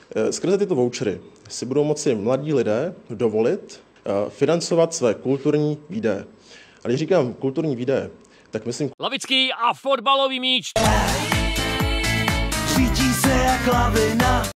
Skrze tyto vouchery si budou moci mladí lidé dovolit financovat své kulturní výdaje. A když říkám kulturní výdaje, tak myslím lavický a fotbalový míč. Svítí se jak lavina.